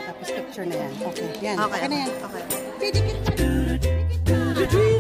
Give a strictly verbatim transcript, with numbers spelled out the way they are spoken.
Tapos picture na yan. Okay, yan. Okay, Okay na yan. okay. Pidikit pa. Pidikit pa.